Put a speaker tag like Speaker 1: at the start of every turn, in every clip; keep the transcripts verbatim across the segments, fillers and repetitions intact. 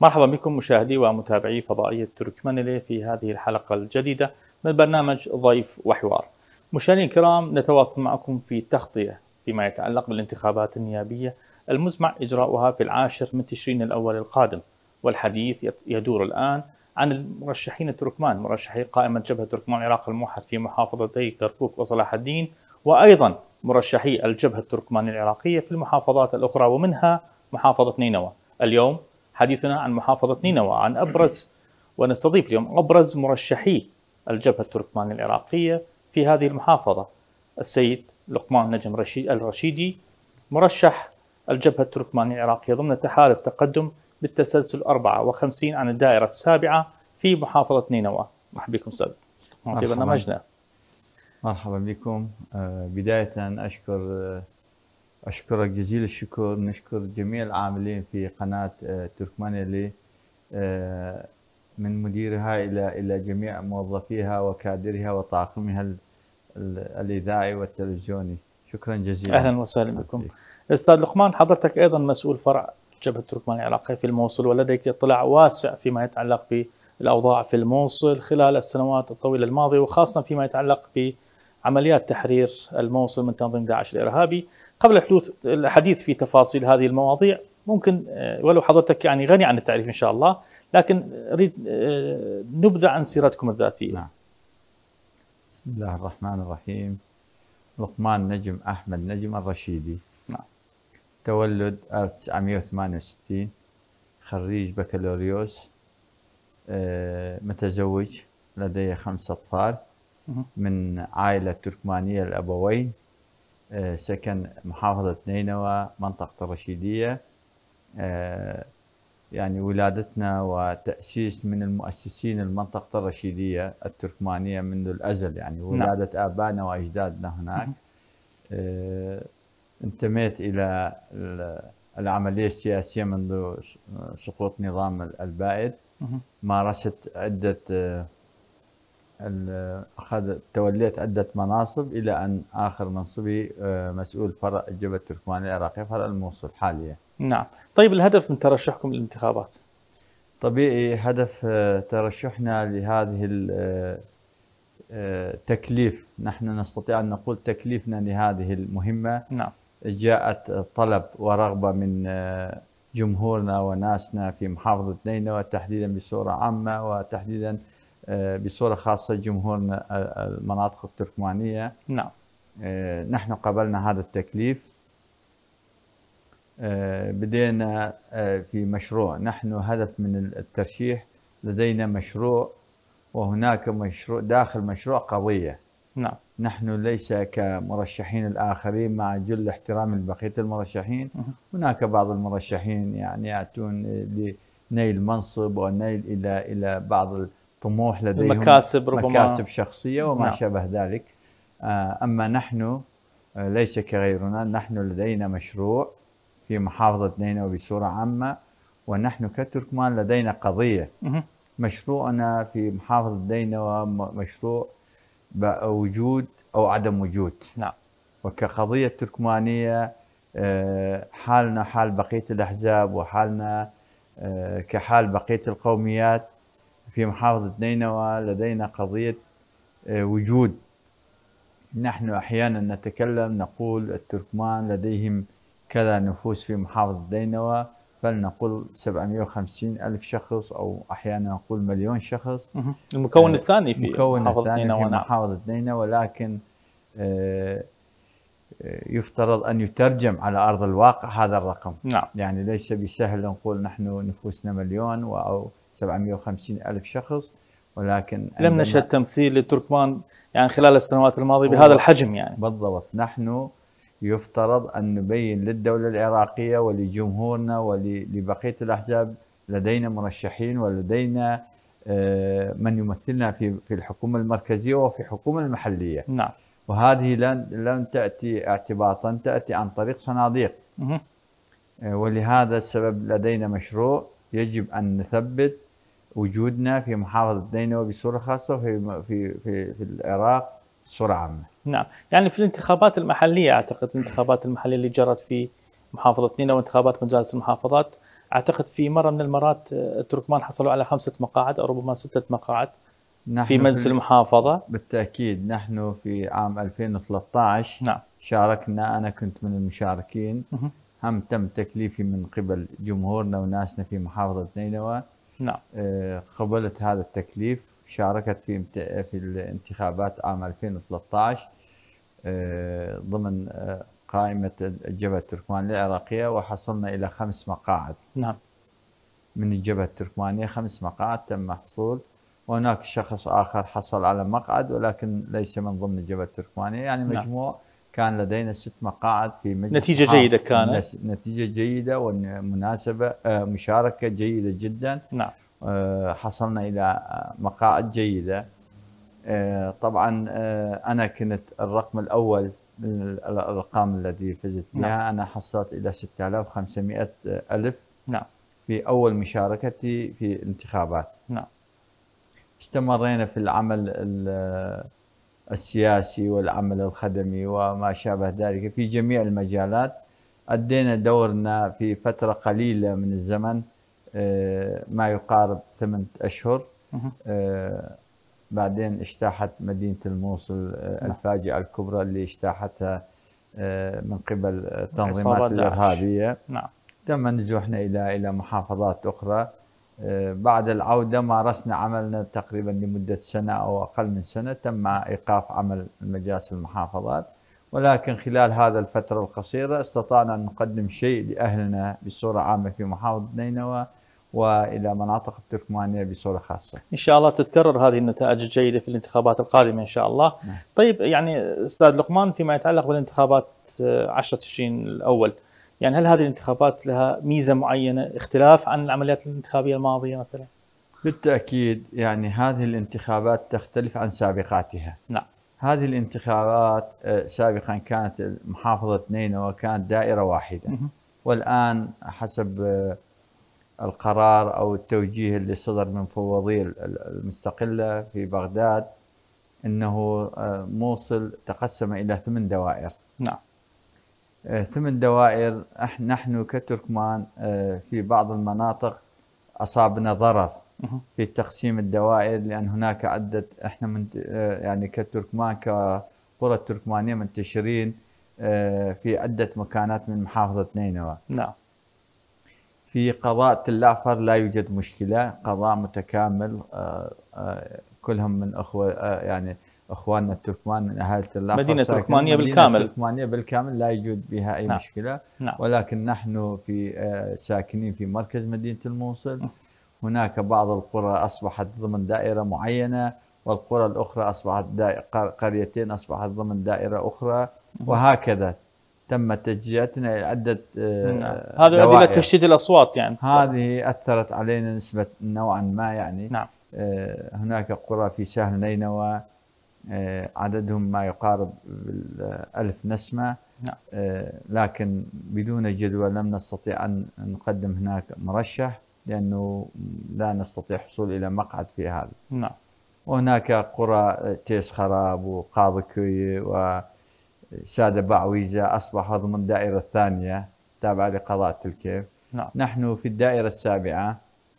Speaker 1: مرحبا بكم مشاهدي ومتابعي فضائية تركمانيلي في هذه الحلقة الجديدة من برنامج ضيف وحوار. مشاهدينا الكرام، نتواصل معكم في تغطية فيما يتعلق بالانتخابات النيابية المزمع إجراؤها في العاشر من تشرين الأول القادم، والحديث يدور الآن عن المرشحين التركمان، مرشحي قائمة جبهة تركمان العراق الموحد في محافظتي كركوك وصلاح الدين، وأيضا مرشحي الجبهة التركمانية العراقية في المحافظات الأخرى ومنها محافظة نينوى. اليوم حديثنا عن محافظة نينوى، عن أبرز ونستضيف اليوم أبرز مرشحي الجبهة التركمانية العراقية في هذه المحافظة، السيد لقمان نجم رشيد الرشيدي، مرشح الجبهة التركمانية العراقية ضمن تحالف تقدم بالتسلسل أربعة وخمسين عن الدائرة السابعة في محافظة نينوى. مرحبا بكم أستاذ في برنامجنا.
Speaker 2: مرحبا بكم. بداية أشكر أشكرك جزيل الشكر، نشكر جميع العاملين في قناة تركمانيلي من مديرها إلى إلى جميع موظفيها وكادرها وطاقمها الإذاعي والتلفزيوني. شكرا جزيلا.
Speaker 1: أهلا وسهلا بكم. أستاذ لقمان، حضرتك أيضا مسؤول فرع جبهة تركمان العراقية في الموصل، ولديك اطلاع واسع فيما يتعلق بالأوضاع في الموصل خلال السنوات الطويلة الماضية، وخاصة فيما يتعلق بعمليات تحرير الموصل من تنظيم داعش الإرهابي. قبل حدوث الحديث في تفاصيل هذه المواضيع، ممكن ولو حضرتك يعني غني عن التعريف إن شاء الله، لكن أريد نبذة عن سيرتكم الذاتية.
Speaker 2: نعم. بسم الله الرحمن الرحيم. لقمان نجم أحمد نجم الرشيدي.
Speaker 1: نعم.
Speaker 2: تولد ألف وتسعمئة وثمانية وستين، خريج بكالوريوس، متزوج، لدي خمس أطفال من عائلة تركمانية الأبوين، سكن محافظة نينوى منطقة الرشيدية. يعني ولادتنا وتأسيس من المؤسسين المنطقة الرشيدية التركمانية منذ الأزل، يعني ولادة نعم. آبائنا وأجدادنا هناك. انتميت إلى العملية السياسية منذ سقوط نظام البائد. مارست عدة أخذ توليت عدة مناصب إلى أن آخر منصبي مسؤول فرع الجبهة التركمانية العراقية فرع الموصل حاليا.
Speaker 1: نعم. طيب، الهدف من ترشحكم للانتخابات؟
Speaker 2: طبيعي هدف ترشحنا لهذه التكليف، نحن نستطيع أن نقول تكليفنا لهذه المهمة.
Speaker 1: نعم.
Speaker 2: جاءت طلب ورغبة من جمهورنا وناسنا في محافظة نينوى تحديدا بصورة عامة، وتحديدا بصورة خاصة جمهورنا المناطق التركمانية.
Speaker 1: نعم.
Speaker 2: نحن قبلنا هذا التكليف. بدينا في مشروع، نحن هدف من الترشيح لدينا مشروع، وهناك مشروع داخل مشروع قضية.
Speaker 1: نعم.
Speaker 2: نحن ليس كمرشحين الآخرين، مع جل احترام لبقية المرشحين، هناك بعض المرشحين يعني يأتون لنيل منصب ونيل إلى إلى بعض الطموح، لديهم
Speaker 1: مكاسب ربما
Speaker 2: مكاسب شخصية وما
Speaker 1: نعم.
Speaker 2: شابه ذلك. أما نحن ليس كغيرنا، نحن لدينا مشروع في محافظة نينوى بصورة عامة، ونحن كتركمان لدينا قضية. مشروعنا في محافظة نينوى مشروع وجود أو عدم وجود.
Speaker 1: نعم.
Speaker 2: وكقضية تركمانية حالنا حال بقية الأحزاب، وحالنا كحال بقية القوميات في محافظة نينوى، لدينا قضية وجود. نحن أحيانا نتكلم نقول التركمان لديهم كذا نفوس في محافظة نينوى، فلنقول سبعمئة وخمسين ألف شخص، أو أحيانا نقول مليون شخص.
Speaker 1: المكون الثاني في
Speaker 2: المكون
Speaker 1: محافظة
Speaker 2: الثاني
Speaker 1: نينوى.
Speaker 2: في محافظة نينوى، ولكن يفترض أن يترجم على أرض الواقع هذا الرقم.
Speaker 1: نعم.
Speaker 2: يعني ليس بسهل نقول نحن نفوسنا مليون أو سبعمئة وخمسين ألف شخص، ولكن
Speaker 1: لم نشهد تمثيل للتركمان يعني خلال السنوات الماضية بهذا الحجم. يعني
Speaker 2: بالضبط. نحن يفترض أن نبين للدولة العراقية ولجمهورنا ولبقية الأحزاب لدينا مرشحين، ولدينا من يمثلنا في في الحكومة المركزية وفي الحكومة المحلية.
Speaker 1: نعم.
Speaker 2: وهذه لن لن تأتي اعتباطا، تأتي عن طريق صناديق.
Speaker 1: مه.
Speaker 2: ولهذا السبب لدينا مشروع يجب أن نثبت وجودنا في محافظة نينوى بصورة خاصة في في في, في العراق بصورة عامة.
Speaker 1: نعم. يعني في الانتخابات المحلية، أعتقد الانتخابات المحلية اللي جرت في محافظة نينوى وانتخابات مجالس المحافظات، أعتقد في مرة من المرات التركمان حصلوا على خمسة مقاعد أو ربما ستة مقاعد في مجلس المحافظة.
Speaker 2: بالتأكيد نحن في عام ألفين وثلاثة عشر
Speaker 1: نعم.
Speaker 2: شاركنا، أنا كنت من المشاركين.
Speaker 1: مه.
Speaker 2: هم تم تكليفي من قبل جمهورنا وناسنا في محافظة نينوى.
Speaker 1: نعم.
Speaker 2: آه، قبلت هذا التكليف، شاركت في في الانتخابات عام ألفين وثلاثة عشر آه، ضمن آه، قائمة الجبهة التركمانية العراقية، وحصلنا إلى خمس مقاعد.
Speaker 1: نعم.
Speaker 2: من الجبهة التركمانية خمس مقاعد تم حصول، وهناك شخص آخر حصل على مقعد ولكن ليس من ضمن الجبهة التركمانية. يعني مجموع نعم. كان لدينا ست مقاعد في مجلس.
Speaker 1: نتيجة جيدة كانت.
Speaker 2: نتيجة جيدة ومناسبة، مشاركة جيدة جدا.
Speaker 1: نعم.
Speaker 2: حصلنا إلى مقاعد جيدة. طبعا أنا كنت الرقم الأول من الأرقام التي فزت بها. نعم. أنا حصلت إلى ستة آلاف وخمسمائة ألف.
Speaker 1: نعم.
Speaker 2: في أول مشاركتي في الانتخابات.
Speaker 1: نعم.
Speaker 2: استمرينا في العمل السياسي والعمل الخدمي وما شابه ذلك في جميع المجالات. أدينا دورنا في فترة قليلة من الزمن، ما يقارب ثمانية أشهر. بعدين اجتاحت مدينة الموصل الفاجعة الكبرى اللي اجتاحتها من قبل التنظيمات الإرهابية.
Speaker 1: نعم.
Speaker 2: تم نزوحنا إلى إلى محافظات أخرى. بعد العودة مارسنا عملنا تقريبا لمدة سنة أو أقل من سنة. تم إيقاف عمل المجالس المحافظات، ولكن خلال هذا الفترة القصيرة استطعنا أن نقدم شيء لأهلنا بصورة عامة في محافظة نينوى وإلى مناطق التركمانية بصورة خاصة.
Speaker 1: إن شاء الله تتكرر هذه النتائج الجيدة في الانتخابات القادمة إن شاء الله.
Speaker 2: نعم.
Speaker 1: طيب يعني أستاذ لقمان، فيما يتعلق بالانتخابات عشرة تشرين الأول، يعني هل هذه الانتخابات لها ميزة معينة اختلاف عن العمليات الانتخابية الماضية مثلا؟
Speaker 2: بالتأكيد، يعني هذه الانتخابات تختلف عن سابقاتها.
Speaker 1: نعم.
Speaker 2: هذه الانتخابات سابقا كانت محافظة نينوى كانت دائرة واحدة. م- والآن حسب القرار أو التوجيه اللي صدر من مفوضية المستقلة في بغداد أنه موصل تقسم إلى ثمان دوائر.
Speaker 1: نعم.
Speaker 2: ثمان دوائر. نحن كتركمان في بعض المناطق أصابنا ضرر في تقسيم الدوائر، لأن هناك عدة، احنا من يعني كتركمان كقرى التركمانية منتشرين في عدة مكانات من محافظة نينوى.
Speaker 1: نعم.
Speaker 2: في قضاء تل أعفر لا يوجد مشكلة، قضاء متكامل، كلهم من أخوة يعني اخواننا التركمان من اهالي تل أعفر.
Speaker 1: مدينه تركمانيه بالكامل.
Speaker 2: تركمانيه بالكامل لا يوجد بها اي نعم. مشكله.
Speaker 1: نعم.
Speaker 2: ولكن نحن في ساكنين في مركز مدينه الموصل. هناك بعض القرى اصبحت ضمن دائره معينه، والقرى الاخرى اصبحت قريتين اصبحت ضمن دائره اخرى، وهكذا تم تجزئتنا الى عده.
Speaker 1: نعم. هذا ادله تشتيت الاصوات يعني.
Speaker 2: هذه اثرت علينا نسبه نوعا ما يعني.
Speaker 1: نعم.
Speaker 2: هناك قرى في سهل نينوى عددهم ما يقارب ألف نسمة.
Speaker 1: نعم.
Speaker 2: لكن بدون جدوى لم نستطيع أن نقدم هناك مرشح، لأنه لا نستطيع الحصول إلى مقعد في هذا.
Speaker 1: نعم.
Speaker 2: وهناك قرى تيس خراب وقاضكوي وسادة بعويزة أصبحوا ضمن الدائرة الثانية تابعة لقضاء تلكيف.
Speaker 1: نعم.
Speaker 2: نحن في الدائرة السابعة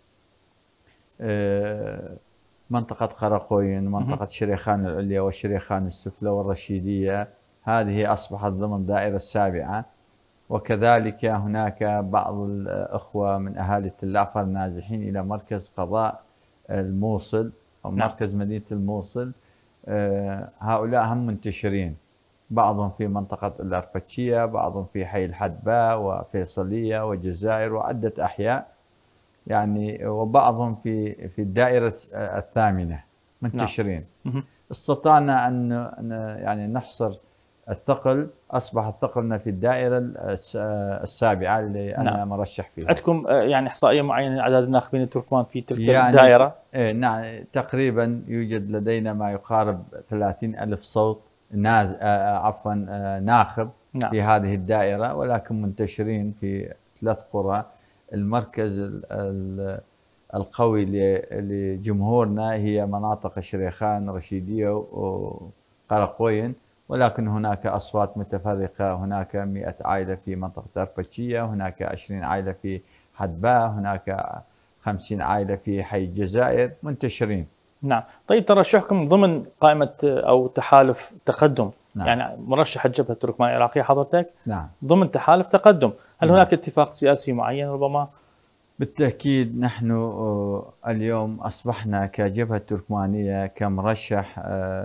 Speaker 2: منطقة قرقوين، منطقة شريخان العليا والشريخان السفلى والرشيدية، هذه أصبحت ضمن الدائرة السابعة. وكذلك هناك بعض الأخوة من أهالي تل أعفر نازحين إلى مركز قضاء الموصل أو مركز مدينة الموصل. هؤلاء هم منتشرين، بعضهم في منطقة الأرفتشية، بعضهم في حي الحدباء وفيصلية وجزائر وعدة أحياء يعني، وبعضهم في في الدائرة الثامنة منتشرين.
Speaker 1: نعم.
Speaker 2: استطعنا أن يعني نحصر الثقل، أصبح ثقلنا في الدائرة السابعة اللي أنا نعم. مرشح فيها.
Speaker 1: عندكم يعني إحصائية معينة عدد الناخبين التركمان في تلك يعني الدائرة؟
Speaker 2: نعم، تقريبا يوجد لدينا ما يقارب ثلاثين ألف صوت ناز عفوا ناخب. نعم. في هذه الدائرة، ولكن منتشرين في ثلاث قرى. المركز القوي لجمهورنا هي مناطق شريخان رشيدية وقرقوين، ولكن هناك أصوات متفرقة. هناك مئة عائلة في منطقة أرفتشية، هناك عشرين عائلة في حدباء، هناك خمسين عائلة في حي الجزائر منتشرين.
Speaker 1: نعم. طيب ترشحكم ضمن قائمة أو تحالف تقدم، نعم. يعني مرشح الجبهة التركمانية العراقية حضرتك،
Speaker 2: نعم.
Speaker 1: ضمن تحالف تقدم، هل
Speaker 2: نعم.
Speaker 1: هناك اتفاق سياسي معين ربما؟
Speaker 2: بالتأكيد نحن اليوم أصبحنا كجبهة تركمانية كمرشح،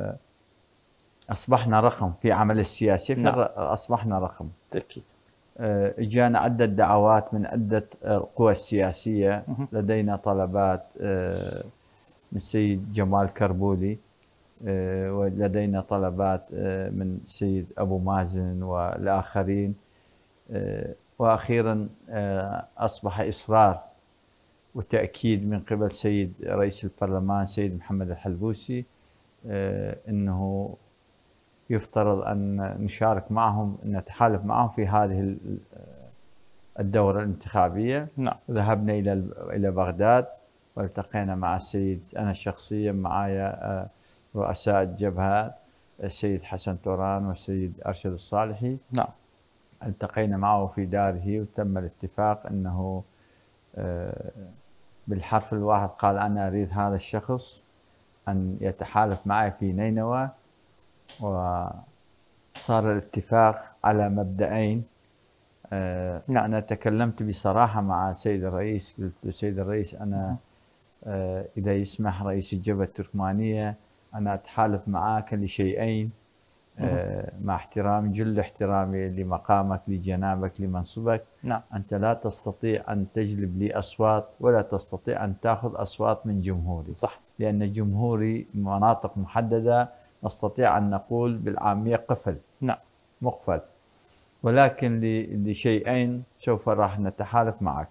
Speaker 2: أصبحنا رقم في عمل السياسي، نعم. أصبحنا رقم
Speaker 1: بالتأكيد.
Speaker 2: إجانا عدة دعوات من عدة قوى السياسية، لدينا طلبات من السيد جمال كربولي، ولدينا طلبات من السيد أبو مازن والآخرين، وأخيرا أصبح إصرار وتأكيد من قبل سيد رئيس البرلمان سيد محمد الحلبوسي أنه يفترض أن نشارك معهم، نتحالف معهم في هذه الدورة الانتخابية.
Speaker 1: نعم.
Speaker 2: ذهبنا إلى إلى بغداد والتقينا مع السيد، أنا شخصيا معايا رؤساء الجبهات السيد حسن توران والسيد أرشد الصالحي.
Speaker 1: نعم.
Speaker 2: التقينا معه في داره وتم الاتفاق أنه بالحرف الواحد قال أنا أريد هذا الشخص أن يتحالف معي في نينوى، وصار الاتفاق على مبدأين. نعم. أنا تكلمت بصراحة مع السيد الرئيس، قلت له سيد الرئيس أنا إذا يسمح رئيس الجبهة التركمانية أنا أتحالف معك لشيئين، مع احترامي جل احترامي لمقامك لجنابك لمنصبك.
Speaker 1: نعم.
Speaker 2: أنت لا تستطيع أن تجلب لي أصوات ولا تستطيع أن تأخذ أصوات من جمهوري.
Speaker 1: صح.
Speaker 2: لأن جمهوري مناطق محددة نستطيع أن نقول بالعامية قفل.
Speaker 1: نعم.
Speaker 2: مقفل. ولكن لشيئين سوف راح نتحالف معك.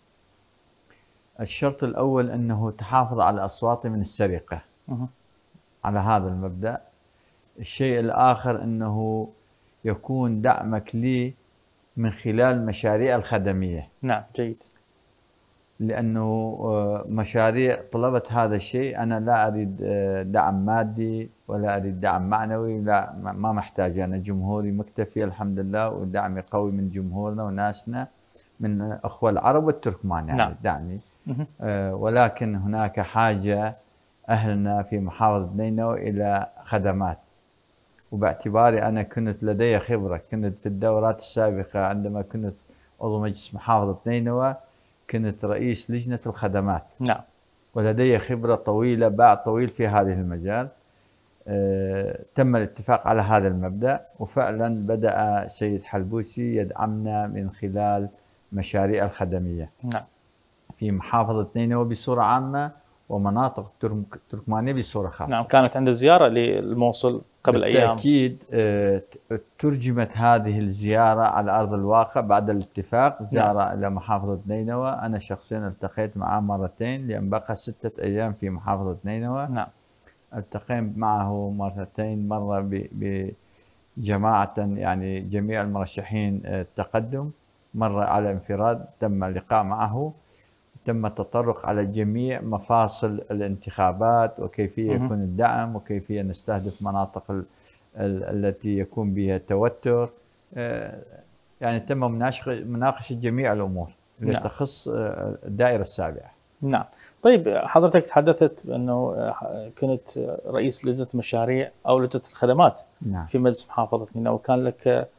Speaker 2: الشرط الأول أنه تحافظ على أصواتي من السرقة.
Speaker 1: أه.
Speaker 2: على هذا المبدأ. الشيء الآخر أنه يكون دعمك لي من خلال المشاريع الخدمية.
Speaker 1: نعم. جيد.
Speaker 2: لأنه مشاريع طلبت هذا الشيء، أنا لا أريد دعم مادي ولا أريد دعم معنوي، لا ما محتاج، أنا جمهوري مكتفي الحمد لله، ودعمي قوي من جمهورنا وناسنا من أخوة العرب والتركمان يعني.
Speaker 1: نعم.
Speaker 2: دعمي. أه ولكن هناك حاجة أهلنا في محافظة نينوى إلى خدمات، وباعتباري أنا كنت لدي خبرة، كنت في الدورات السابقة عندما كنت عضو مجلس محافظة نينوى كنت رئيس لجنة الخدمات.
Speaker 1: نعم.
Speaker 2: ولدي خبرة طويلة، باع طويل في هذه المجال. أه تم الاتفاق على هذا المبدأ، وفعلا بدأ سيد حلبوسي يدعمنا من خلال مشاريع الخدمية.
Speaker 1: نعم.
Speaker 2: في محافظة نينوى بصورة عامة ومناطق التركمانية بصورة خاصة.
Speaker 1: نعم. كانت عنده زيارة للموصل قبل أيام.
Speaker 2: بالتأكيد ترجمت هذه الزيارة على أرض الواقع بعد الاتفاق. زيارة نعم. إلى محافظة نينوى، أنا شخصيا التقيت معه مرتين لأن بقى ستة أيام في محافظة نينوى.
Speaker 1: نعم.
Speaker 2: التقيت معه مرتين، مرة بجماعة يعني جميع المرشحين التقدم، مرة على انفراد تم اللقاء معه، تم التطرق على جميع مفاصل الانتخابات وكيفية يكون الدعم وكيفية نستهدف مناطق ال ال التي يكون بها توتر. يعني تم مناقشة جميع الأمور اللي نعم. تخص الدائرة السابعة.
Speaker 1: نعم. طيب حضرتك تحدثت أنه كنت رئيس لجنة المشاريع أو لجنة الخدمات
Speaker 2: نعم.
Speaker 1: في مجلس محافظة نينوى، وكان لك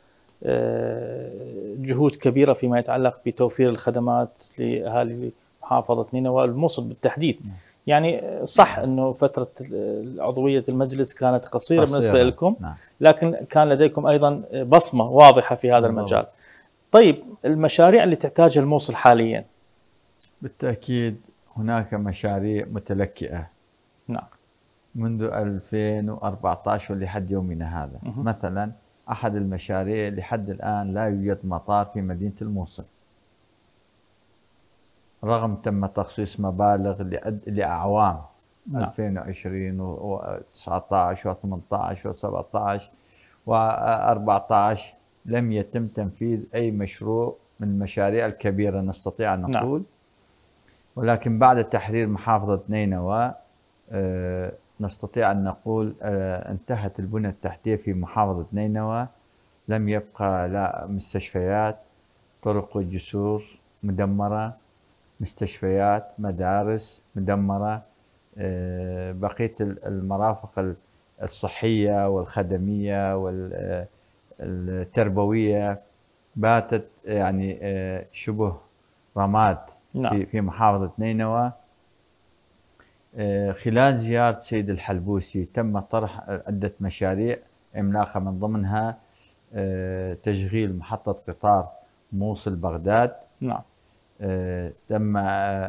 Speaker 1: جهود كبيرة فيما يتعلق بتوفير الخدمات لأهالي محافظة نينوى الموصل بالتحديد. نعم. يعني صح أنه فترة عضوية المجلس كانت قصيرة بالنسبة لكم.
Speaker 2: نعم.
Speaker 1: لكن كان لديكم أيضا بصمة واضحة في هذا نعم. المجال. طيب المشاريع اللي تحتاجها الموصل حاليا؟
Speaker 2: بالتأكيد هناك مشاريع متلكئة.
Speaker 1: نعم.
Speaker 2: منذ ألفين وأربعة عشر ولحد يومنا هذا. مه. مثلا أحد المشاريع لحد الآن لا يوجد مطار في مدينة الموصل، رغم تم تخصيص مبالغ لأعوام. نعم. ألفين وعشرين وتسعة عشر وثمانية عشر وسبعة عشر وأربعة عشر لم يتم تنفيذ أي مشروع من المشاريع الكبيرة نستطيع أن نقول. نعم. ولكن بعد تحرير محافظة نينوى آه نستطيع أن نقول آه انتهت البنى التحتية في محافظة نينوى، لم يبقى لا مستشفيات، طرق وجسور مدمرة، مستشفيات، مدارس مدمرة، بقية المرافق الصحية والخدمية والتربوية باتت يعني شبه رماد.
Speaker 1: نعم.
Speaker 2: في محافظة نينوى. خلال زيارة سيد الحلبوسي تم طرح عدة مشاريع عملاقة، من ضمنها تشغيل محطة قطار موصل بغداد.
Speaker 1: نعم.
Speaker 2: تم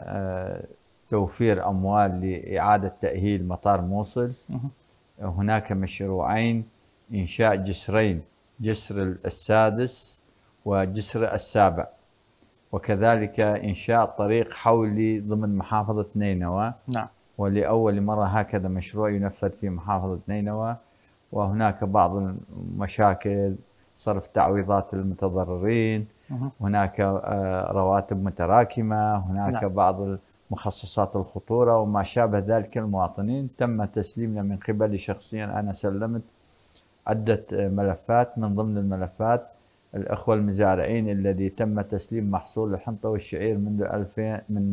Speaker 2: توفير أموال لإعادة تأهيل مطار موصل. هناك مشروعين: إنشاء جسرين، جسر السادس وجسر السابع، وكذلك إنشاء طريق حولي ضمن محافظة نينوى.
Speaker 1: نعم.
Speaker 2: ولأول مرة هكذا مشروع ينفذ في محافظة نينوى. وهناك بعض المشاكل، صرف تعويضات للمتضررين، هناك رواتب متراكمة، هناك نعم. بعض مخصصات الخطورة وما شابه ذلك المواطنين. تم تسليمنا من قبلي شخصيا، أنا سلمت عدة ملفات، من ضمن الملفات الأخوة المزارعين الذي تم تسليم محصول الحنطة والشعير منذ ألفين منذ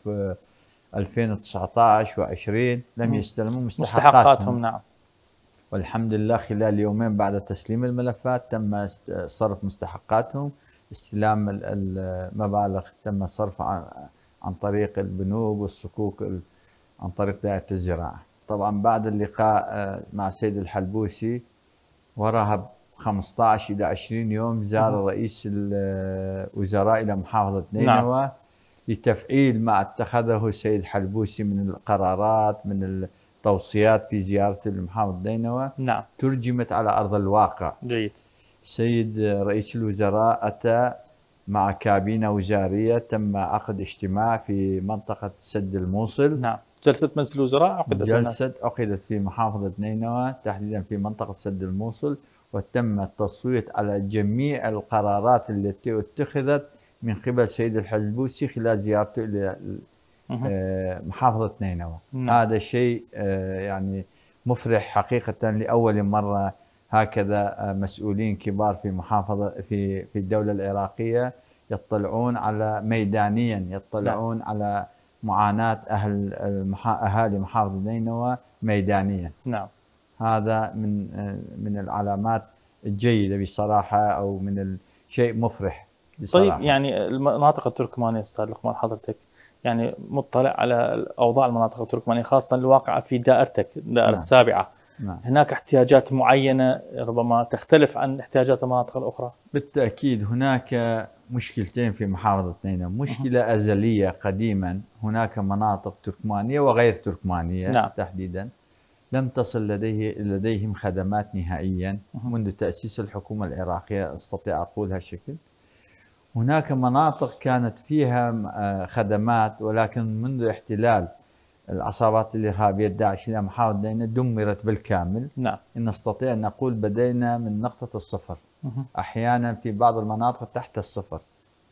Speaker 2: ألفين وتسعة عشر وعشرين لم يستلموا مستحقاتهم.
Speaker 1: مستحقاتهم. نعم.
Speaker 2: والحمد لله خلال يومين بعد تسليم الملفات تم صرف مستحقاتهم. استلام المبالغ تم صرف عن طريق البنوك والصكوك عن طريق دائرة الزراعة. طبعا بعد اللقاء مع سيد الحلبوسي وراها خمسة عشر إلى عشرين يوم زار رئيس الوزراء إلى محافظة نينوى. نعم. لتفعيل ما اتخذه السيد الحلبوسي من القرارات، من التوصيات في زيارته لمحافظة نينوى.
Speaker 1: نعم.
Speaker 2: ترجمت على أرض الواقع.
Speaker 1: جيد.
Speaker 2: سيد رئيس الوزراء أتى مع كابينة وزارية، تم عقد اجتماع في منطقة سد الموصل.
Speaker 1: نعم. جلسة مجلس الوزراء عقدت
Speaker 2: جلسة عقدت في محافظة نينوى، تحديدا في منطقة سد الموصل، وتم التصويت على جميع القرارات التي اتخذت من قبل سيد الحلبوسي خلال زيارته إلى محافظة نينوى. نعم. هذا شيء يعني مفرح حقيقة، لأول مرة هكذا مسؤولين كبار في محافظة في في الدولة العراقية يطلعون على ميدانيا، يطلعون نعم. على معاناة أهل أهالي محافظة نينوى ميدانيا.
Speaker 1: نعم.
Speaker 2: هذا من من العلامات الجيدة بصراحة، أو من الشيء مفرح بصراحة.
Speaker 1: طيب، يعني المناطق التركمانية أستاذ لقمان، حضرتك يعني مطلع على أوضاع المناطق التركمانية خاصة الواقعة في دائرتك، الدائرة نعم. السابعة. نعم. هناك احتياجات معينة ربما تختلف عن احتياجات المناطق الأخرى؟
Speaker 2: بالتأكيد هناك مشكلتين في محافظة نينوى. مشكلة أه. أزلية قديما، هناك مناطق تركمانية وغير تركمانية نعم. تحديدا لم تصل لديه لديهم خدمات نهائيا أه. منذ تأسيس الحكومة العراقية، أستطيع أقول هالشكل. هناك مناطق كانت فيها خدمات، ولكن منذ احتلال العصابات الإرهابية داعش إلى محافظة نينوى دمرت بالكامل.
Speaker 1: نعم.
Speaker 2: نستطيع أن نقول بدينا من نقطة الصفر، أحيانا في بعض المناطق تحت الصفر.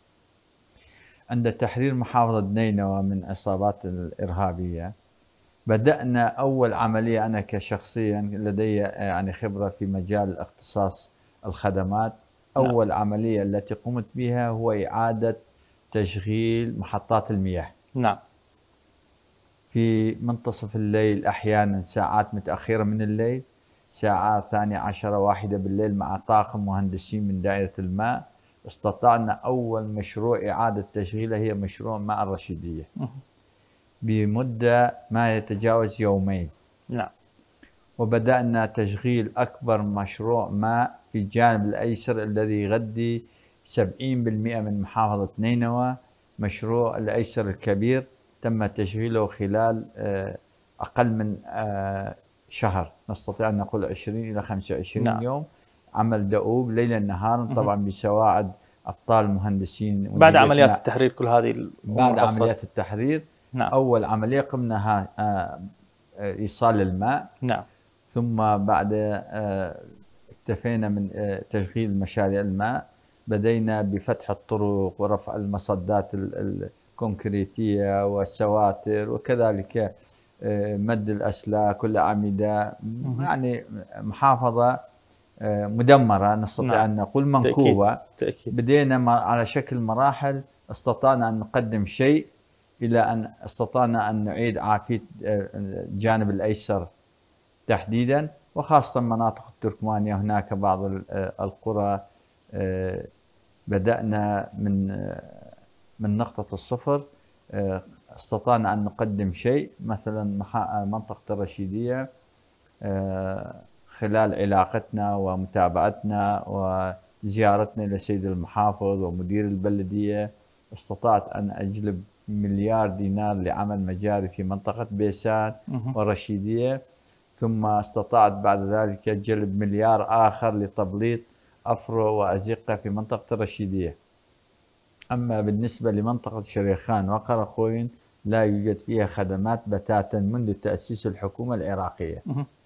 Speaker 2: عند تحرير محافظة نينوى من العصابات الإرهابية بدأنا أول عملية، أنا كشخصيا لدي يعني خبرة في مجال اختصاص الخدمات. أول نعم. عملية التي قمت بها هو إعادة تشغيل محطات المياه.
Speaker 1: نعم.
Speaker 2: في منتصف الليل، أحيانا ساعات متأخرة من الليل، ساعات ثانية عشرة واحدة بالليل، مع طاقم مهندسين من دائرة الماء استطعنا أول مشروع إعادة تشغيله، هي مشروع ماء الرشيدية بمدة ما يتجاوز يومين.
Speaker 1: نعم.
Speaker 2: وبدأنا تشغيل أكبر مشروع ماء في الجانب الأيسر الذي يغذي سبعين بالمئة من محافظة نينوى. مشروع الأيسر الكبير تم تشغيله خلال أقل من شهر، نستطيع أن نقول عشرين إلى خمسة وعشرين نعم. يوم عمل دؤوب ليلا نهارا، طبعا بسواعد أبطال مهندسين.
Speaker 1: بعد عمليات التحرير كل هذه
Speaker 2: بعد عمليات التحرير نعم. أول عملية قمنا إيصال الماء.
Speaker 1: نعم.
Speaker 2: ثم بعد اكتفينا من تشغيل مشاريع الماء، بدينا بفتح الطرق ورفع المصدات الكونكريتية والسواتر، وكذلك مد الأسلاك والأعمدة. يعني محافظة مدمرة نستطيع نعم. أن نقول منكوبة.
Speaker 1: تأكيد. تأكيد.
Speaker 2: بدينا على شكل مراحل، استطعنا أن نقدم شيء إلى أن استطعنا أن نعيد عافية الجانب الأيسر تحديدا، وخاصة مناطق التركمانية. هناك بعض القرى بدأنا من من نقطة الصفر، استطعنا أن نقدم شيء، مثلا منطقة الرشيدية خلال علاقتنا ومتابعتنا وزيارتنا لسيد المحافظ ومدير البلدية استطعت أن أجلب مليار دينار لعمل مجاري في منطقة بيسان والرشيدية، ثم استطعت بعد ذلك جلب مليار آخر لتبليط أفرو وأزقة في منطقة الرشيدية. أما بالنسبة لمنطقة شريخان وقرقوين لا يوجد فيها خدمات بتاتا منذ تأسيس الحكومة العراقية.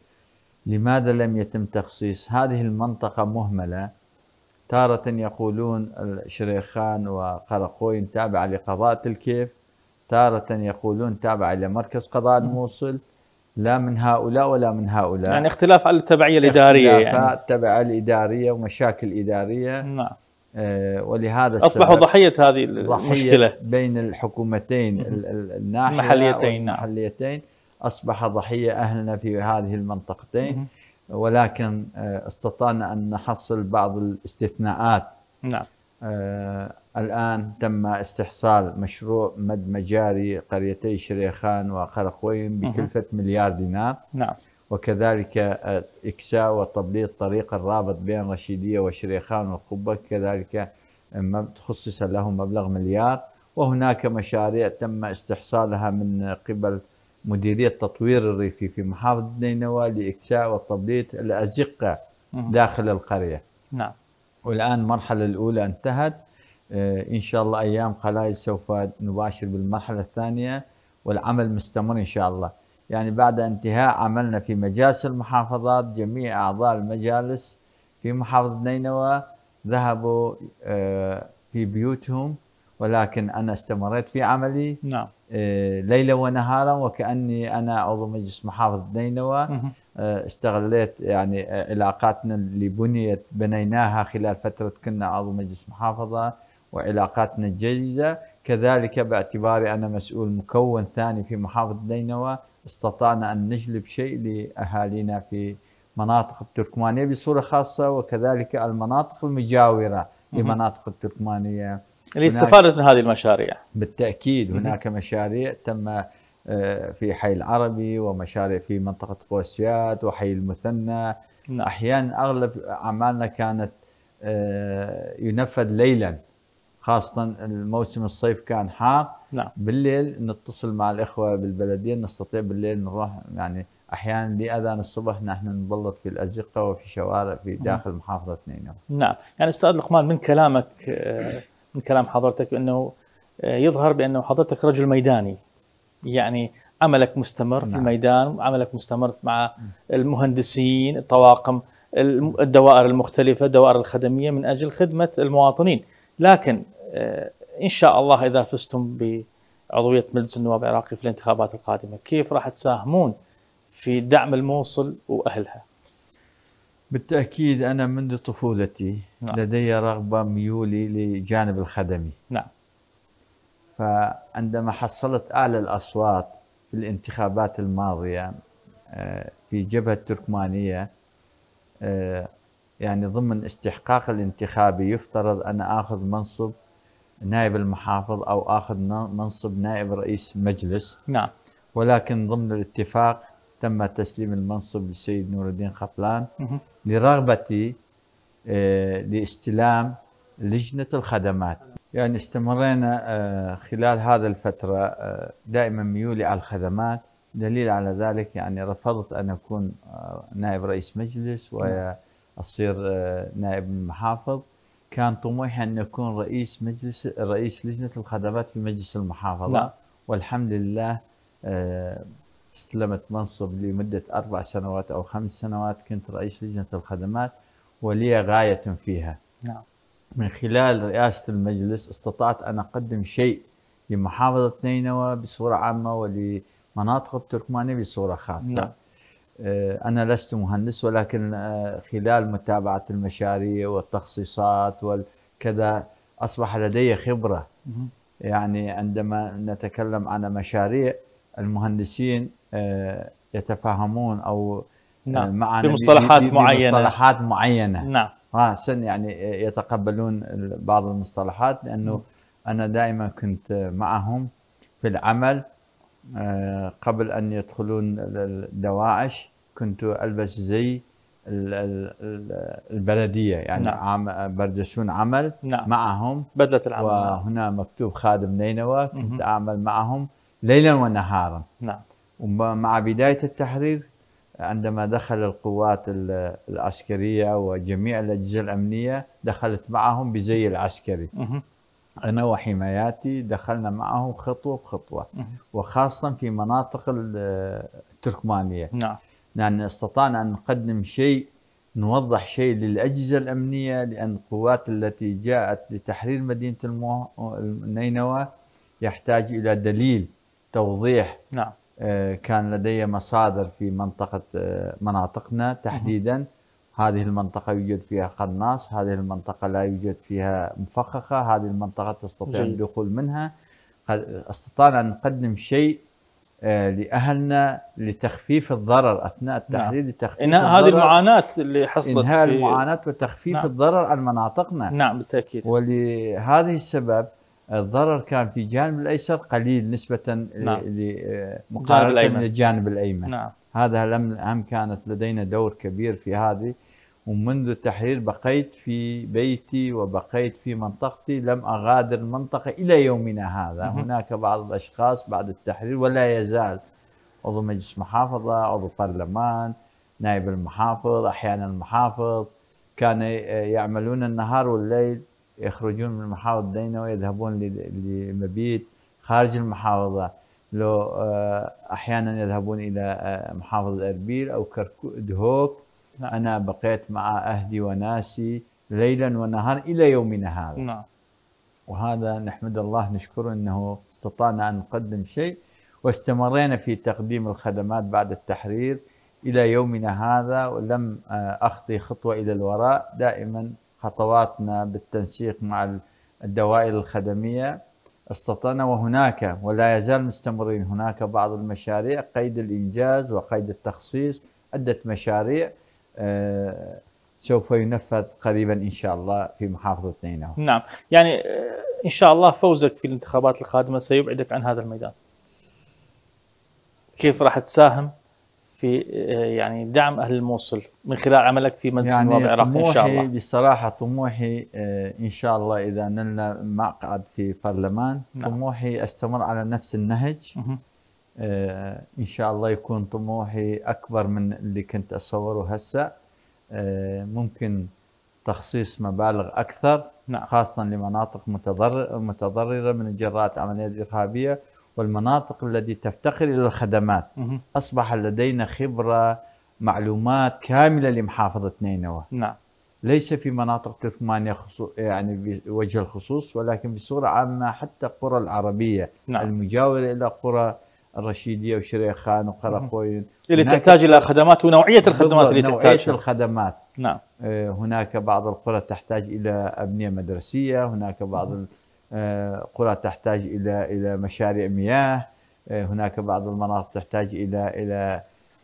Speaker 2: لماذا لم يتم تخصيص هذه المنطقة؟ مهملة. تارة يقولون شريخان وقرقوين تابعة لقضاء الكيف، تارة يقولون تابعة لمركز قضاء الموصل. لا من هؤلاء ولا من هؤلاء،
Speaker 1: يعني اختلاف على التبعية الإدارية، يعني
Speaker 2: التبعية الإدارية ومشاكل إدارية.
Speaker 1: نعم.
Speaker 2: آه ولهذا
Speaker 1: أصبحوا ضحية هذه المشكلة
Speaker 2: بين الحكومتين الناحية
Speaker 1: المحليتين.
Speaker 2: والمحليتين. أصبح ضحية أهلنا في هذه المنطقتين، ولكن استطعنا أن نحصل بعض الاستثناءات.
Speaker 1: نعم.
Speaker 2: آه الآن تم استحصال مشروع مد مجاري قريتي شريخان وقرقوين بكلفة مليار دينار.
Speaker 1: نعم.
Speaker 2: وكذلك إكساء وتبليط طريق الرابط بين رشيدية وشريخان والقبة، كذلك خصص له مبلغ مليار. وهناك مشاريع تم استحصالها من قبل مديرية تطوير الريفي في محافظة نينوى لإكساء وتبليط الأزقة داخل القرية.
Speaker 1: نعم.
Speaker 2: والآن المرحلة الأولى انتهت، إن شاء الله أيام قليل سوف نباشر بالمرحلة الثانية، والعمل مستمر إن شاء الله. يعني بعد انتهاء عملنا في مجالس المحافظات، جميع أعضاء المجالس في محافظة نينوى ذهبوا في بيوتهم، ولكن أنا استمريت في عملي.
Speaker 1: نعم.
Speaker 2: ليلا ونهارا، وكأني أنا عضو مجلس محافظة نينوى. استغليت يعني علاقاتنا اللي بنيت بنيناها خلال فترة كنا عضو مجلس محافظة، وعلاقاتنا الجيدة. كذلك باعتباري أنا مسؤول مكون ثاني في محافظة نينوى، استطعنا أن نجلب شيء لأهالينا في مناطق التركمانية بصورة خاصة، وكذلك المناطق المجاورة لمناطق التركمانية
Speaker 1: اللي استفادت من هذه المشاريع.
Speaker 2: بالتأكيد هناك مشاريع تم في حي العربي، ومشاريع في منطقة قوسيات وحي المثنى.
Speaker 1: نعم.
Speaker 2: أحيانا أغلب أعمالنا كانت ينفذ ليلا، خاصة الموسم الصيف كان حار.
Speaker 1: نعم.
Speaker 2: بالليل نتصل مع الإخوة بالبلدية، نستطيع بالليل نروح، يعني أحيانا لأذان الصبح نحن نبلط في الأزقة وفي شوارع في داخل محافظة نينوى.
Speaker 1: نعم. يعني أستاذ لقمان، من كلامك من كلام حضرتك أنه يظهر بأنه حضرتك رجل ميداني، يعني عملك مستمر. نعم. في الميدان، عملك مستمر مع المهندسين، الطواقم، الدوائر المختلفة، الدوائر الخدمية من أجل خدمة المواطنين. لكن إن شاء الله إذا فزتم بعضوية مجلس النواب العراقي في الانتخابات القادمة، كيف راح تساهمون في دعم الموصل وأهلها؟
Speaker 2: بالتأكيد أنا منذ طفولتي نعم. لدي رغبة ميولي لجانب الخدمي.
Speaker 1: نعم.
Speaker 2: فعندما حصلت أعلى الأصوات في الانتخابات الماضية في جبهة تركمانية، يعني ضمن استحقاق الانتخابي يفترض أنا آخذ منصب نائب المحافظ أو آخذ منصب نائب رئيس مجلس.
Speaker 1: نعم.
Speaker 2: ولكن ضمن الاتفاق تم تسليم المنصب للسيد نور الدين قفلان لرغبتي لاستلام لجنة الخدمات. يعني استمرينا خلال هذا الفترة دائما ميولي على الخدمات. دليل على ذلك يعني رفضت أن أكون نائب رئيس مجلس وأصير نائب المحافظ. كان طموحي أن أكون رئيس مجلس رئيس لجنة الخدمات في مجلس المحافظة. نعم. والحمد لله استلمت منصب لمدة أربع سنوات أو خمس سنوات، كنت رئيس لجنة الخدمات ولي غاية فيها.
Speaker 1: نعم.
Speaker 2: من خلال رئاسة المجلس استطعت أن أقدم شيء لمحافظة نينوى بصورة عامة ولمناطق التركمانية بصورة خاصة.
Speaker 1: نعم.
Speaker 2: أنا لست مهندس، ولكن خلال متابعة المشاريع والتخصيصات وكذا أصبح لدي خبرة يعني عندما نتكلم عن مشاريع المهندسين يتفاهمون أو
Speaker 1: نعم.
Speaker 2: معنا
Speaker 1: بمصطلحات معينة
Speaker 2: بمصطلحات معينة
Speaker 1: نعم
Speaker 2: راسا يعني يتقبلون بعض المصطلحات، لأنه م. أنا دائما كنت معهم في العمل قبل أن يدخلون الدواعش. كنت ألبس زي البلدية يعني نعم. عام بردسون عمل نعم. معهم
Speaker 1: بدلة العمل،
Speaker 2: وهنا مكتوب خادم نينوى. كنت م. أعمل معهم ليلا ونهارا
Speaker 1: نعم.
Speaker 2: ومع بداية التحرير عندما دخل القوات العسكرية وجميع الأجهزة الأمنية دخلت معهم بزي العسكري. م. أنا وحماياتي دخلنا معهم خطوة بخطوة، م. وخاصة في مناطق التركمانية.
Speaker 1: نعم.
Speaker 2: لأن استطعنا أن نقدم شيء، نوضح شيء للأجهزة الأمنية، لأن القوات التي جاءت لتحرير مدينة النينوى يحتاج إلى دليل توضيح.
Speaker 1: نعم.
Speaker 2: كان لدي مصادر في منطقة مناطقنا تحديدا. م. هذه المنطقة يوجد فيها قناص، هذه المنطقة لا يوجد فيها مفخخة، هذه المنطقة تستطيع الدخول منها. استطعنا أن نقدم شيء لأهلنا لتخفيف الضرر أثناء التحرير.
Speaker 1: نعم.
Speaker 2: لتخفيف
Speaker 1: إنهاء هذه المعاناة اللي حصلت،
Speaker 2: إنهاء
Speaker 1: في
Speaker 2: المعاناة وتخفيف نعم. الضرر عن مناطقنا.
Speaker 1: نعم بالتأكيد.
Speaker 2: ولهذه السبب الضرر كان في الجانب الأيسر قليل نسبة
Speaker 1: نعم.
Speaker 2: مقارنة للجانب الأيمن.
Speaker 1: نعم.
Speaker 2: هذا لم هم كانت لدينا دور كبير في هذه. ومنذ التحرير بقيت في بيتي وبقيت في منطقتي، لم أغادر المنطقة إلى يومنا هذا. م. هناك بعض الأشخاص بعد التحرير ولا يزال عضو مجلس محافظة، عضو برلمان، نائب المحافظ، أحيانا المحافظ، كانوا يعملون النهار والليل، يخرجون من محافظة نينوى ويذهبون لمبيت خارج المحافظة. لو أحيانا يذهبون إلى محافظة أربيل أو دهوك. نعم. أنا بقيت مع أهلي وناسي ليلا ونهارا إلى يومنا هذا.
Speaker 1: نعم.
Speaker 2: وهذا نحمد الله نشكره أنه استطعنا أن نقدم شيء، واستمرينا في تقديم الخدمات بعد التحرير إلى يومنا هذا، ولم أخطي خطوة إلى الوراء. دائما خطواتنا بالتنسيق مع الدوائر الخدمية استطعنا. وهناك ولا يزال مستمرين هناك بعض المشاريع قيد الإنجاز وقيد التخصيص، عدة مشاريع آه سوف ينفذ قريبا إن شاء الله في محافظة نينوى.
Speaker 1: نعم. يعني إن شاء الله فوزك في الانتخابات القادمة سيبعدك عن هذا الميدان. كيف راح تساهم في يعني دعم أهل الموصل من خلال عملك في مجلس
Speaker 2: يعني
Speaker 1: النواب العراقي إن شاء الله؟
Speaker 2: بصراحة طموحي إن شاء الله إذا نلنا مقعد في برلمان. نعم. طموحي أستمر على نفس النهج. م- إن شاء الله يكون طموحي أكبر من اللي كنت أصوره هسه. ممكن تخصيص مبالغ أكثر. نعم. خاصة لمناطق متضرر متضررة من جراء عمليات إرهابية، والمناطق التي تفتقر إلى الخدمات. م- أصبح لدينا خبرة معلومات كاملة لمحافظة نينوى.
Speaker 1: نعم.
Speaker 2: ليس في مناطق تركمانيا يعني بوجه الخصوص، ولكن بصورة عامة حتى القرى العربية. نعم. المجاورة إلى قرى الرشيدية وشريخان وقرقوين
Speaker 1: اللي تحتاج إلى خدمات، ونوعية الخدمات اللي
Speaker 2: تحتاج
Speaker 1: نوعية
Speaker 2: الخدمات.
Speaker 1: نعم.
Speaker 2: هناك بعض القرى تحتاج إلى أبنية مدرسية، هناك بعض القرى تحتاج إلى إلى مشاريع مياه، هناك بعض المناطق تحتاج إلى إلى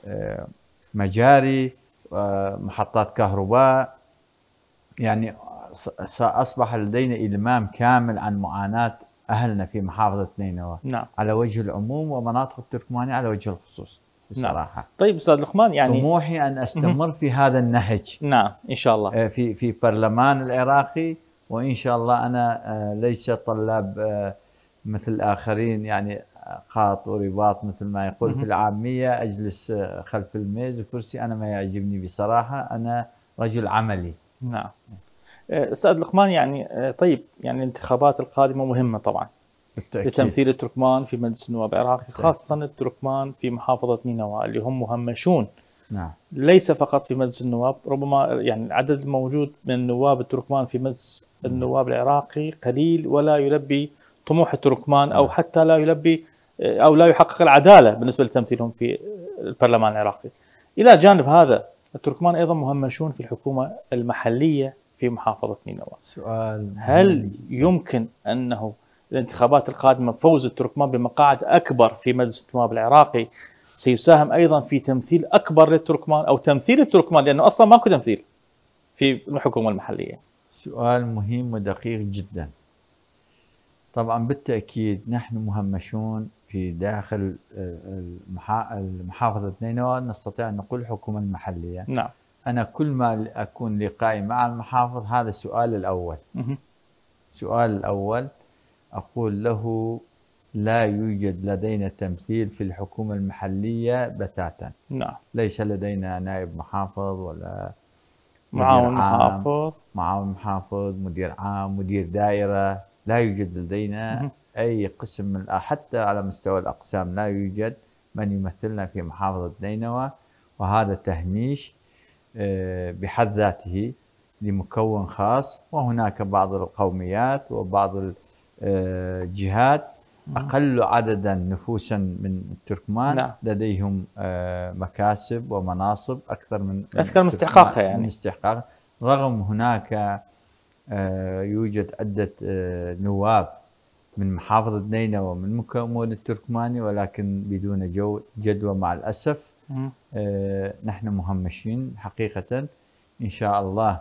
Speaker 2: مجاري، محطات كهرباء. يعني أصبح لدينا إلمام كامل عن معاناة أهلنا في محافظة نينوى.
Speaker 1: نعم.
Speaker 2: على وجه العموم، ومناطق التركمانية على وجه الخصوص بصراحة.
Speaker 1: نعم. طيب أستاذ لقمان، يعني
Speaker 2: طموحي أن أستمر في هذا النهج.
Speaker 1: نعم إن شاء الله
Speaker 2: في في برلمان العراقي، وإن شاء الله أنا ليس طلاب مثل الآخرين، يعني قاط ورباط مثل ما يقول في العامية، أجلس خلف الميز وكرسي. أنا ما يعجبني بصراحة، أنا رجل عملي.
Speaker 1: نعم. أستاذ لقمان، يعني طيب يعني الانتخابات القادمة مهمة طبعا بالتأكيد لتمثيل التركمان في مجلس النواب العراقي، خاصة التركمان في محافظة نينوى اللي هم مهمشون.
Speaker 2: نعم.
Speaker 1: ليس فقط في مجلس النواب، ربما يعني العدد الموجود من النواب التركمان في مجلس النواب العراقي قليل، ولا يلبي طموح التركمان، أو حتى لا يلبي أو لا يحقق العدالة بالنسبة لتمثيلهم في البرلمان العراقي. إلى جانب هذا، التركمان أيضا مهمشون في الحكومة المحلية في محافظة نينوى.
Speaker 2: سؤال
Speaker 1: هل يمكن أنه الانتخابات القادمة فوز التركمان بمقاعد أكبر في مجلس النواب العراقي سيساهم أيضا في تمثيل أكبر للتركمان أو تمثيل التركمان، لأنه أصلا ماكو تمثيل في الحكومة المحلية.
Speaker 2: سؤال مهم ودقيق جدا. طبعا بالتأكيد نحن مهمشون في داخل محافظة نينوى، نستطيع أن نقول الحكومة المحلية.
Speaker 1: نعم.
Speaker 2: أنا كل ما أكون لقائي مع المحافظ هذا السؤال الأول. السؤال الأول أقول له لا يوجد لدينا تمثيل في الحكومة المحلية بتاتا.
Speaker 1: نعم.
Speaker 2: ليس لدينا نائب محافظ ولا
Speaker 1: معاون محافظ،
Speaker 2: معاون محافظ، مدير عام، مدير دائرة، لا يوجد لدينا م- أي قسم من، حتى على مستوى الأقسام لا يوجد من يمثلنا في محافظة نينوى. وهذا تهميش بحد ذاته لمكون خاص. وهناك بعض القوميات وبعض الجهات أقل عددا نفوسا من التركمان
Speaker 1: نعم.
Speaker 2: لديهم مكاسب ومناصب أكثر من
Speaker 1: أكثر من استحقاقها، يعني
Speaker 2: من استحقاق. رغم هناك يوجد عدة نواب من محافظة نينوى ومن مكون التركماني، ولكن بدون جو جدوى مع الأسف. آه نحن مهمشين حقيقة. إن شاء الله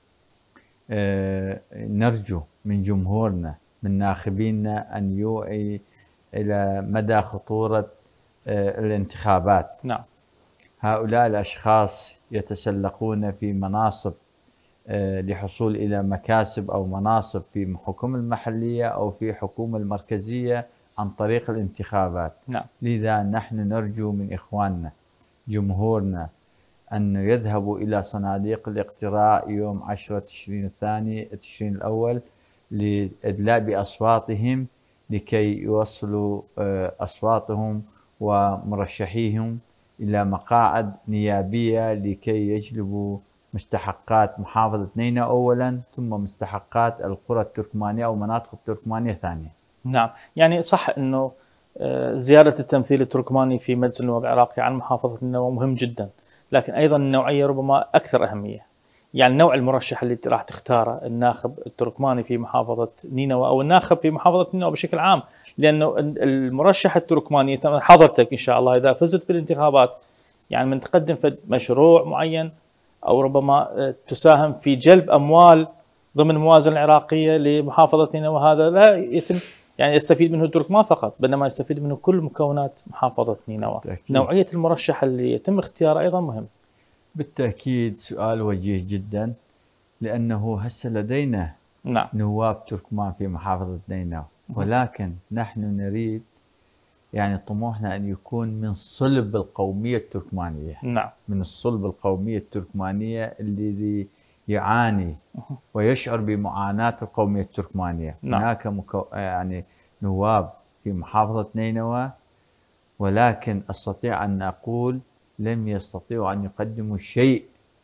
Speaker 2: آه نرجو من جمهورنا من ناخبينا أن يوعي إلى مدى خطورة آه الانتخابات.
Speaker 1: نعم.
Speaker 2: هؤلاء الأشخاص يتسلقون في مناصب آه لحصول إلى مكاسب أو مناصب في الحكومة المحلية أو في الحكومة المركزية عن طريق الانتخابات.
Speaker 1: نعم.
Speaker 2: لذا نحن نرجو من إخواننا جمهورنا أن يذهبوا إلى صناديق الاقتراع يوم عشرة تشرين الثاني تشرين الأول لإدلاء بأصواتهم لكي يوصلوا أصواتهم ومرشحيهم إلى مقاعد نيابية لكي يجلبوا مستحقات محافظة نينوى أولا، ثم مستحقات القرى التركمانية أو مناطق التركمانية ثانية.
Speaker 1: نعم. يعني صح أنه زيادة التمثيل التركماني في مجلس النواب العراقي عن محافظة نينوى مهم جدا، لكن أيضا النوعية ربما أكثر أهمية. يعني نوع المرشح اللي راح تختاره الناخب التركماني في محافظة نينوى أو الناخب في محافظة نينوى بشكل عام، لأنه المرشح التركماني حضرتك إن شاء الله إذا فزت بالانتخابات يعني من تقدم في مشروع معين أو ربما تساهم في جلب أموال ضمن الموازنة العراقية لمحافظة نينوى، هذا لا يتم يعني يستفيد منه التركمان فقط، بينما يستفيد منه كل مكونات محافظة نينوى. نوعية المرشح اللي يتم اختياره أيضا مهم.
Speaker 2: بالتأكيد سؤال وجيه جدا، لأنه هسه لدينا
Speaker 1: نعم.
Speaker 2: نواب تركمان في محافظة نينوى، ولكن نحن نريد يعني طموحنا أن يكون من صلب القومية التركمانية.
Speaker 1: نعم.
Speaker 2: من الصلب القومية التركمانية الذي يعاني ويشعر بمعاناة القومية التركمانية.
Speaker 1: نعم.
Speaker 2: هناك مكو... يعني نواب في محافظة نينوى، ولكن أستطيع أن أقول لم يستطيعوا أن يقدموا شيء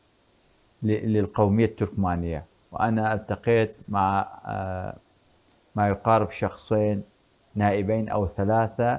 Speaker 2: للقومية التركمانية. وأنا التقيت مع ما يقارب شخصين نائبين أو ثلاثة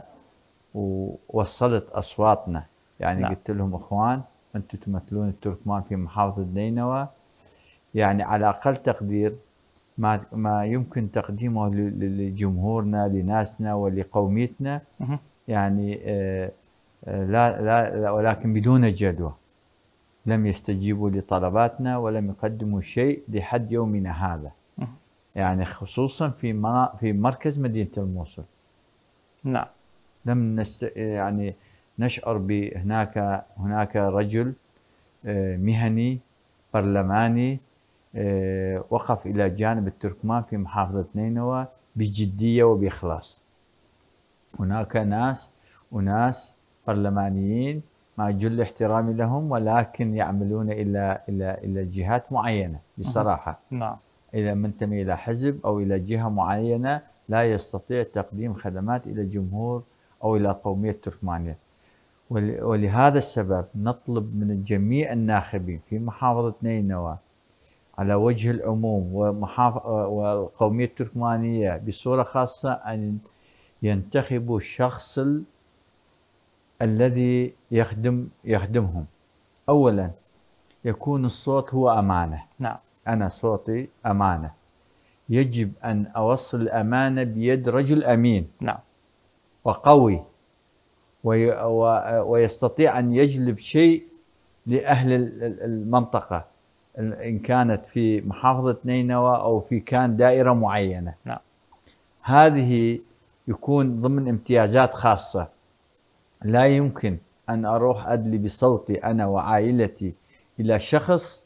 Speaker 2: ووصلت أصواتنا، يعني نعم. قلت لهم أخوان أنتم تمثلون التركمان في محافظة نينوى، يعني على أقل تقدير ما ما يمكن تقديمه لجمهورنا لناسنا ولقوميتنا، يعني آه لا, لا لا ولكن بدون جدوى. لم يستجيبوا لطلباتنا ولم يقدموا شيء لحد يومنا هذا، يعني خصوصا في في مركز مدينة الموصل.
Speaker 1: نعم.
Speaker 2: لم نست يعني نشعر بهناك هناك رجل آه مهني برلماني آه وقف إلى جانب التركمان في محافظة نينوى بجدية وبإخلاص. هناك ناس وناس برلمانيين مع جل احترامي لهم، ولكن يعملون إلى إلى إلى جهات معينة بصراحة.
Speaker 1: نعم.
Speaker 2: إذا منتمي إلى حزب أو إلى جهة معينة لا يستطيع تقديم خدمات إلى الجمهور أو إلى القومية التركمانية. ولهذا السبب نطلب من جميع الناخبين في محافظة نينوى على وجه العموم والقومية التركمانية بصورة خاصة أن ينتخبوا الشخص الذي يخدم يخدمهم. أولا يكون الصوت هو أمانة.
Speaker 1: نعم.
Speaker 2: أنا صوتي أمانة، يجب أن أوصل الأمانة بيد رجل أمين
Speaker 1: نعم.
Speaker 2: وقوي ويستطيع أن يجلب شيء لأهل المنطقة، إن كانت في محافظة نينوى أو في كان دائرة معينة.
Speaker 1: نعم.
Speaker 2: هذه يكون ضمن امتيازات خاصة. لا يمكن أن أروح أدلي بصوتي أنا وعائلتي إلى شخص،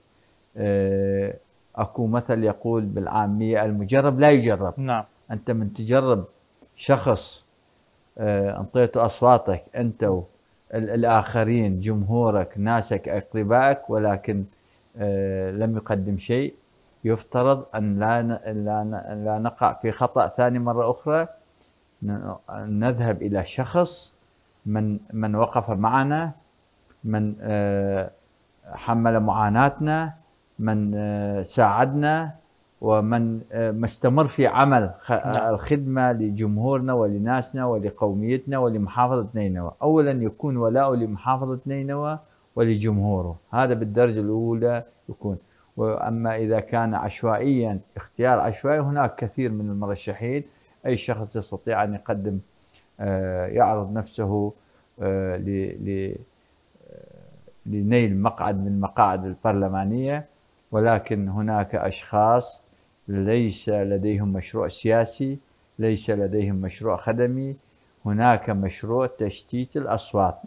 Speaker 2: أكو مثل يقول بالعامية المجرب لا يجرب.
Speaker 1: نعم.
Speaker 2: أنت من تجرب شخص أنطيته أصواتك أنت والآخرين، جمهورك، ناسك، أقربائك، ولكن لم يقدم شيء، يفترض أن لا لا نقع في خطأ ثاني مرة أخرى، نذهب إلى شخص من من وقف معنا، من حمل معاناتنا، من ساعدنا، ومن مستمر في عمل الخدمة لجمهورنا ولناسنا ولقوميتنا ولمحافظة نينوى. أولا يكون ولاء لمحافظة نينوى ولجمهوره، هذا بالدرجة الأولى يكون. وأما إذا كان عشوائيا، اختيار عشوائي، هناك كثير من المرشحين، أي شخص يستطيع أن يقدم يعرض نفسه لنيل مقعد من المقاعد البرلمانية، ولكن هناك أشخاص ليس لديهم مشروع سياسي، ليس لديهم مشروع خدمي، هناك مشروع تشتيت الأصوات.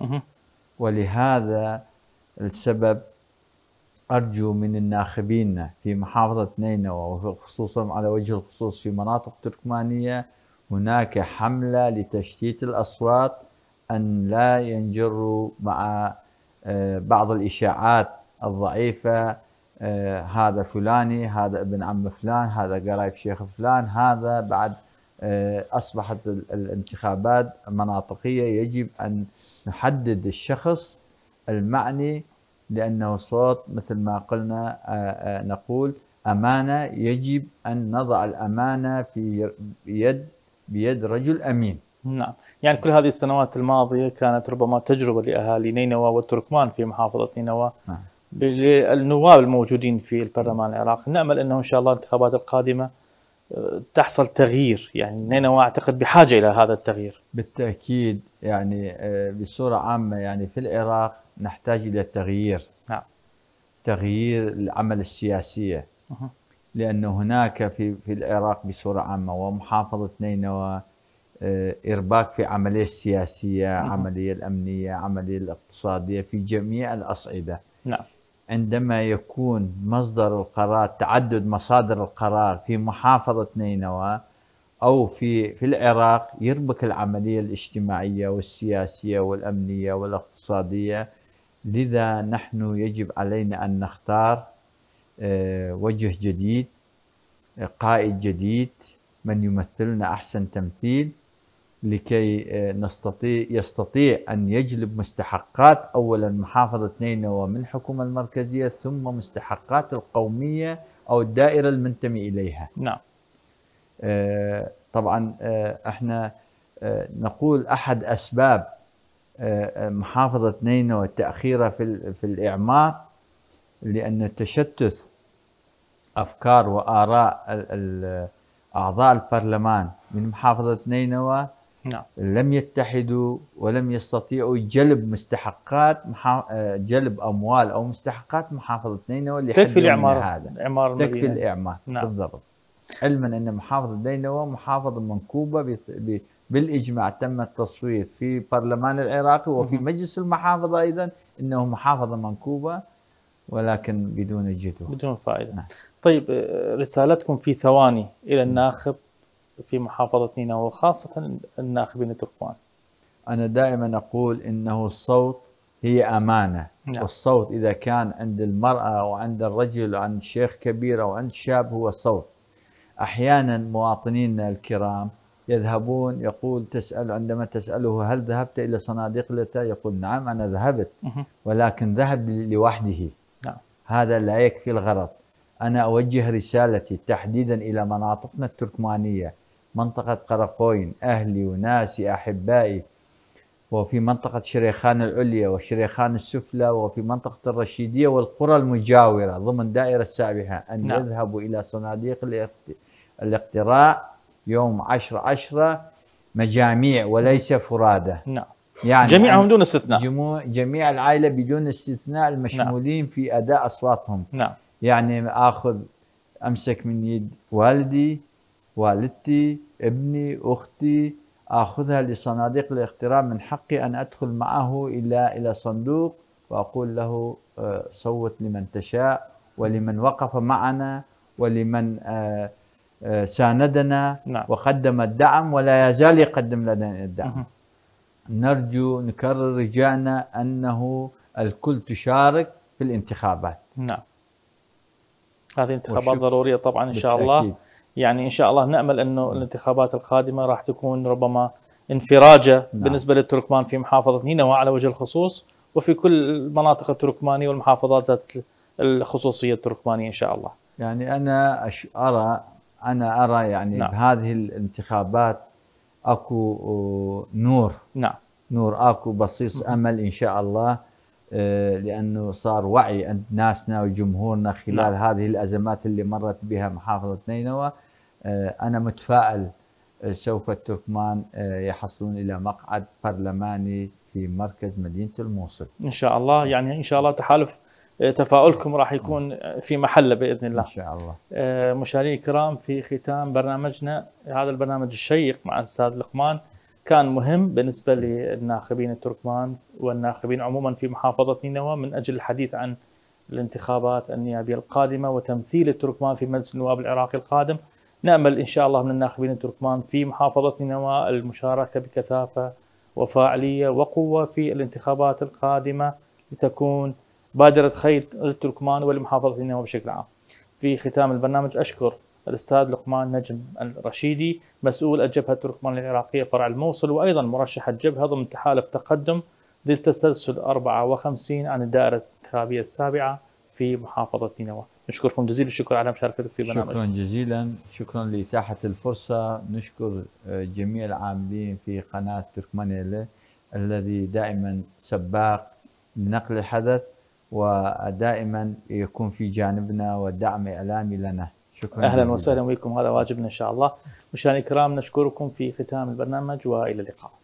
Speaker 2: ولهذا السبب أرجو من الناخبين في محافظة نينوى، وخصوصا على وجه الخصوص في مناطق تركمانية، هناك حملة لتشتيت الأصوات، أن لا ينجروا مع بعض الإشاعات الضعيفة، هذا فلاني، هذا ابن عم فلان، هذا قرايب شيخ فلان. هذا بعد أصبحت الانتخابات مناطقية، يجب أن نحدد الشخص المعني، لأنه صوت مثل ما قلنا نقول أمانة، يجب أن نضع الأمانة في بيد بيد رجل أمين.
Speaker 1: نعم. يعني كل هذه السنوات الماضية كانت ربما تجربة لأهالي نينوى والتركمان في محافظة نينوى، نعم، بالنواب الموجودين في البرلمان العراقي. نأمل أنه إن شاء الله الانتخابات القادمة تحصل تغيير، يعني نينوى أعتقد بحاجة إلى هذا التغيير.
Speaker 2: بالتأكيد، يعني بصورة عامة يعني في العراق نحتاج إلى تغيير. نعم. تغيير العمل السياسية، أه. لأن هناك في في العراق بصورة عامة ومحافظة نينوى إرباك في عملية السياسية، أه. عملية الأمنية، عملية الاقتصادية في جميع الأصعدة. نعم. عندما يكون مصدر القرار، تعدد مصادر القرار في محافظة نينوى أو في في العراق، يربك العملية الاجتماعية والسياسية والأمنية والاقتصادية. لذا نحن يجب علينا أن نختار وجه جديد، قائد جديد، من يمثلنا أحسن تمثيل، لكي نستطيع يستطيع أن يجلب مستحقات أولا محافظة نينوى من الحكومة المركزية، ثم مستحقات القومية أو الدائرة المنتمي إليها. نعم. آه طبعا آه احنا آه نقول أحد أسباب آه محافظة نينوى تأخيرها في في الإعمار، لأن تشتت أفكار وآراء أعضاء البرلمان من محافظة نينوى. نعم. لم يتحدوا ولم يستطيعوا جلب مستحقات جلب أموال أو مستحقات محافظة نينوى اللي
Speaker 1: تكفي الإعمار هذا إعمار
Speaker 2: تكفي الإعمار. نعم. بالضبط. علما أن محافظة نينوى محافظة منكوبة بالإجماع، تم التصويت في برلمان العراقي وفي مجلس المحافظة أيضا أنه محافظة منكوبة، ولكن بدون جدوى،
Speaker 1: بدون فائدة. نعم. طيب رسالتكم في ثواني إلى الناخب في محافظة نينوى وخاصة الناخبين التركمان؟
Speaker 2: أنا دائما أقول إنه الصوت هي أمانة. نعم. والصوت إذا كان عند المرأة أو عند الرجل أو عند شيخ كبير أو عند شاب هو صوت. أحيانا مواطنينا الكرام يذهبون، يقول تسأل عندما تسأله هل ذهبت إلى صناديق الائتلاف؟ يقول نعم أنا ذهبت، ولكن ذهب لوحده. نعم. هذا لا يكفي الغرض. أنا أوجه رسالتي تحديدا إلى مناطقنا التركمانية، منطقة قرقوين، أهلي وناسي أحبائي، وفي منطقة شريخان العليا وشريخان السفلى، وفي منطقة الرشيدية والقرى المجاورة ضمن دائرة السابحة، أن نعم. يذهبوا إلى صناديق الاقتراع يوم عشرة عشرة مجاميع وليس فرادى.
Speaker 1: نعم.
Speaker 2: يعني
Speaker 1: جميعهم دون استثناء.
Speaker 2: جميع العائلة بدون استثناء المشمولين نعم. في أداء أصواتهم.
Speaker 1: نعم.
Speaker 2: يعني آخذ أمسك من يد والدي، والدتي، ابني، أختي، آخذها لصناديق الاقتراع، من حقي أن أدخل معه إلى إلى صندوق وأقول له صوت لمن تشاء، ولمن وقف معنا، ولمن ساندنا نعم. وقدم الدعم ولا يزال يقدم لنا الدعم. نرجو نكرر رجاءنا أنه الكل تشارك في الانتخابات.
Speaker 1: نعم. هذه انتخابات ضرورية طبعا إن شاء
Speaker 2: بالتأكيد.
Speaker 1: الله. يعني إن شاء الله نأمل أنه الانتخابات القادمة راح تكون ربما انفراجة نعم. بالنسبة للتركمان في محافظة نينوى على وجه الخصوص، وفي كل المناطق التركمانية والمحافظات ذات الخصوصية التركمانية إن شاء الله.
Speaker 2: يعني أنا أش أرى أنا أرى يعني نعم. بهذه الانتخابات أكو نور.
Speaker 1: نعم.
Speaker 2: نور، أكو بصيص أمل إن شاء الله، لأنه صار وعي عند ناسنا وجمهورنا خلال نعم. هذه الأزمات اللي مرت بها محافظة نينوى. أنا متفائل سوف التركمان يحصلون إلى مقعد برلماني في مركز مدينة الموصل
Speaker 1: إن شاء الله. يعني إن شاء الله تحالف تفاؤلكم راح يكون في محله بإذن الله
Speaker 2: إن شاء الله.
Speaker 1: مشاهدينا الكرام، في ختام برنامجنا هذا البرنامج الشيق مع الأستاذ لقمان، كان مهم بالنسبة للناخبين التركمان والناخبين عموما في محافظة نينوى من أجل الحديث عن الانتخابات النيابية القادمة وتمثيل التركمان في مجلس النواب العراقي القادم. نأمل إن شاء الله من الناخبين التركمان في محافظة نينوى المشاركة بكثافة وفاعلية وقوة في الانتخابات القادمة لتكون بادرة خير للتركمان ولمحافظة نينوى بشكل عام. في ختام البرنامج أشكر الأستاذ لقمان نجم الرشيدي مسؤول الجبهة التركمانية العراقية فرع الموصل، وأيضا مرشح الجبهة ضمن تحالف تقدم ذي التسلسل أربعة وخمسين عن الدائرة الانتخابية السابعة في محافظة نينوى. نشكركم جزيل الشكر على مشاركتك في برنامج.
Speaker 2: شكرا جزيلا، شكرا لإتاحة الفرصة. نشكر جميع العاملين في قناة تركمانية الذي دائما سباق لنقل الحدث ودائما يكون في جانبنا والدعم إعلامي لنا. شكرا
Speaker 1: أهلا جزيلا. وسهلا بكم، هذا واجبنا إن شاء الله. مشاهدينا الكرام، نشكركم في ختام البرنامج وإلى اللقاء.